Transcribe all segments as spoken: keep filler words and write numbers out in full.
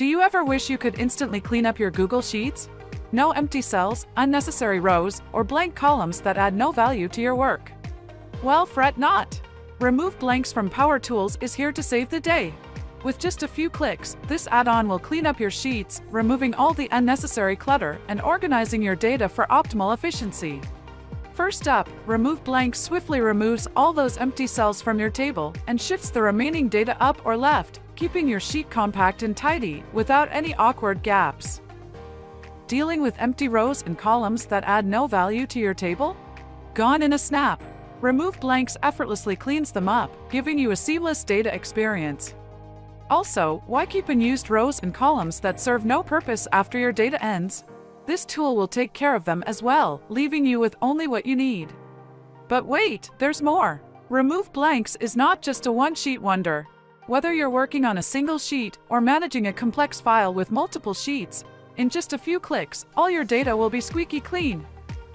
Do you ever wish you could instantly clean up your Google Sheets? No empty cells, unnecessary rows, or blank columns that add no value to your work? Well, fret not. Remove Blanks from Power Tools is here to save the day. With just a few clicks, this add-on will clean up your sheets, removing all the unnecessary clutter and organizing your data for optimal efficiency. First up, Remove Blanks swiftly removes all those empty cells from your table and shifts the remaining data up or left, keeping your sheet compact and tidy without any awkward gaps. Dealing with empty rows and columns that add no value to your table? Gone in a snap. Remove Blanks effortlessly cleans them up, giving you a seamless data experience. Also, why keep unused rows and columns that serve no purpose after your data ends? This tool will take care of them as well, leaving you with only what you need. But wait, there's more! Remove Blanks is not just a one-sheet wonder. Whether you're working on a single sheet or managing a complex file with multiple sheets, in just a few clicks, all your data will be squeaky clean.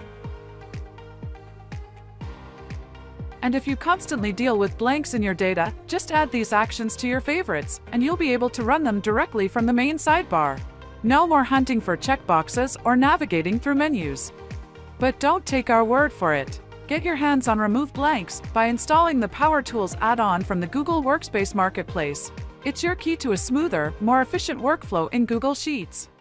And if you constantly deal with blanks in your data, just add these actions to your favorites, and you'll be able to run them directly from the main sidebar. No more hunting for checkboxes or navigating through menus. But don't take our word for it. Get your hands on Remove Blanks by installing the Power Tools add-on from the Google Workspace Marketplace. It's your key to a smoother, more efficient workflow in Google Sheets.